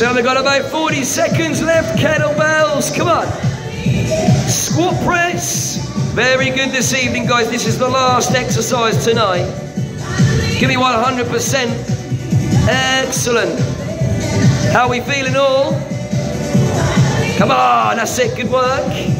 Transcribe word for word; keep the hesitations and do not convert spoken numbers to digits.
So we've got about forty seconds left. Kettlebells, come on. Squat press. Very good this evening, guys. This is the last exercise tonight. Give me one hundred percent. Excellent. How are we feeling all? Come on, that's it, good work.